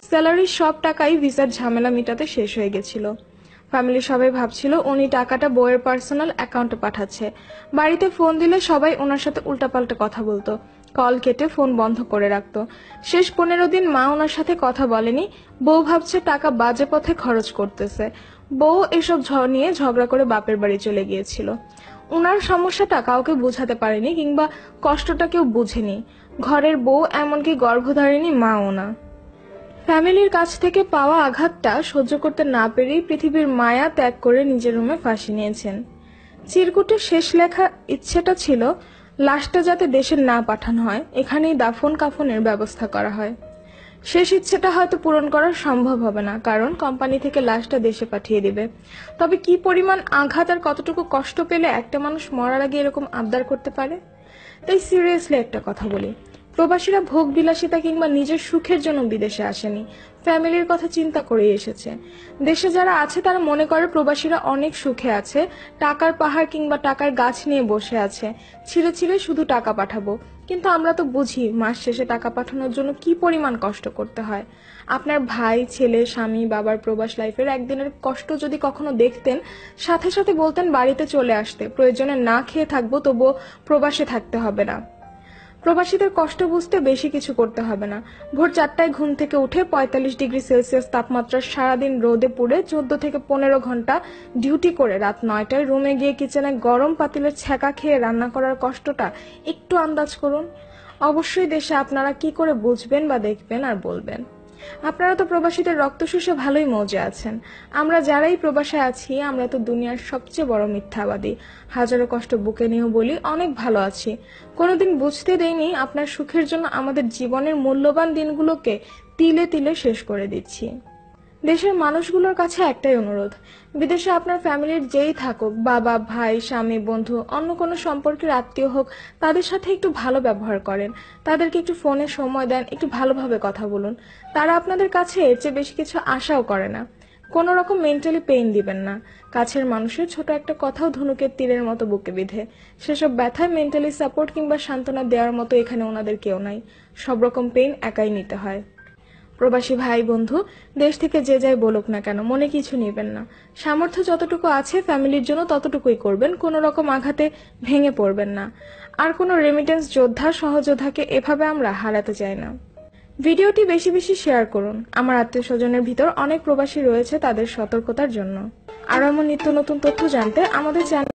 স্যালারির সব টাকাই ভিসার ঝামেলা মিটাতে শেষ হয়ে গেছিল। ফ্যামিলির সবাই ভাবছিল উনি টাকাটা বউয়ের পার্সোনাল অ্যাকাউন্টে পাঠাচ্ছে। বাড়িতে ফোন দিলে সবাই ওনার সাথে উল্টাপাল্টা কথা বলতো, কল কেটে ফোন বন্ধ করে রাখতো। শেষ 15 দিন মা ওনার সাথে কথা বলেনি। বউ ভাবছে টাকা বাজে পথে খরচ করতেছে। বউ এসব নিয়ে ঝগড়া করে বাপের বাড়ি চলে গিয়েছিল। উনার সমস্যাটা কাউকে বোঝাতে পারেনি কিংবা কষ্টটা কেউ বুঝেনি। ঘরের বউ এমনকি গর্ভধারিণী মা ওনা। ফ্যামিলির কাছ থেকে পাওয়া আঘাতটা সহ্য করতে না পেরেই পৃথিবীর মায়া ত্যাগ করে নিজের রুমে ফাঁসি নিয়েছেন। চিরকুটের শেষ লেখা ইচ্ছেটা ছিল লাশটা যাতে দেশে না পাঠানো হয়, এখানেই দাফন কাফনের ব্যবস্থা করা হয়। শেষ ইচ্ছেটা হয়তো পূরণ করা সম্ভব হবে না, কারণ কোম্পানি থেকে লাশটা দেশে পাঠিয়ে দিবে। তবে কি পরিমাণ আঘাত আর কতটুকু কষ্ট পেলে একটা মানুষ মরার আগে এরকম আবদার করতে পারে? তাই সিরিয়াসলি একটা কথা বলি, প্রবাসীরা ভোগ বিলাসিতা কিংবা নিজের সুখের জন্য বিদেশে আসেনি, ফ্যামিলির কথা চিন্তা করে এসেছে। দেশে যারা আছে তারা মনে করে প্রবাসীরা অনেক সুখে আছে, টাকার পাহাড় কিংবা টাকার গাছ নিয়ে বসে আছে, ছিঁড়ে ছিঁড়ে শুধু টাকা পাঠাবো। কিন্তু আমরা তো বুঝি মাস শেষে টাকা পাঠানোর জন্য কি পরিমাণ কষ্ট করতে হয়। আপনার ভাই, ছেলে, স্বামী, বাবার প্রবাস লাইফের একদিনের কষ্ট যদি কখনো দেখতেন, সাথে সাথে বলতেন বাড়িতে চলে আসতে, প্রয়োজনে না খেয়ে থাকবো, তবুও প্রবাসে থাকতে হবে না। প্রবাসীদের কষ্ট বুঝতে বেশি কিছু করতে হবে না। ভোর 4টায় ঘুম থেকে উঠে 45 ডিগ্রি সেলসিয়াস তাপমাত্রার সারাদিন রোদে পুড়ে 14 থেকে 15 ঘন্টা ডিউটি করে রাত 9টায় রুমে গিয়ে কিচেনে গরম পাতিলের ছ্যাঁকা খেয়ে রান্না করার কষ্টটা একটু আন্দাজ করুন। অবশ্যই দেশে আপনারা কি করে বুঝবেন বা দেখবেন আর বলবেন। আপনারা তো প্রবাসীদের রক্ত শুষে ভালোই মজে আছেন। আমরা যারাই প্রবাসে আছি আমরা তো দুনিয়ার সবচেয়ে বড় মিথ্যাবাদী। হাজারো কষ্ট বুকে নিয়েও বলি অনেক ভালো আছি। কোনোদিন বুঝতে দেইনি আপনার সুখের জন্য আমাদের জীবনের মূল্যবান দিনগুলোকে তিলে তিলে শেষ করে দিচ্ছি। দেশের মানুষগুলোর কাছে একটাই অনুরোধ, বিদেশে আপনার ফ্যামিলির যেই থাকুক, বাবা, ভাই, স্বামী, বন্ধু, অন্য কোনো সম্পর্কের আত্মীয় হোক, তাদের সাথে একটু ভালো ব্যবহার করেন, তাদেরকে একটু ফোনে সময় দেন, একটু ভালোভাবে কথা বলুন। তারা আপনাদের কাছে এর চেয়ে বেশি কিছু আশাও করে না। কোনো রকম মেন্টালি পেইন দিবেন না। কাছের মানুষের ছোট একটা কথাও ধনুকের তীরের মতো বুকে বিঁধে। সেসব ব্যথায় মেন্টালি সাপোর্ট কিংবা সান্ত্বনা দেওয়ার মতো এখানে ওনাদের কেউ নাই। সব রকম পেইন একাই নিতে হয়। প্রবাসী ভাই বন্ধু, দেশ থেকে যে যাই বলুক না কেন, মনে কিছু নেবেন না। সামর্থ্য যতটুকু আছে ফ্যামিলির জন্য ততটুকুই করবেন, কোনো রকম আঘাতে ভেঙে পড়বেন না। আর কোনো রেমিটেন্স যোদ্ধা সহযোদ্ধাকে এভাবে আমরা হারাতে চাই না। ভিডিওটি বেশি বেশি শেয়ার করুন। আমার আত্মীয় স্বজনের ভিতর অনেক প্রবাসী রয়েছে, তাদের সতর্কতার জন্য। আরো এমন নিত্য নতুন তথ্য জানতে আমাদের চ্যানেল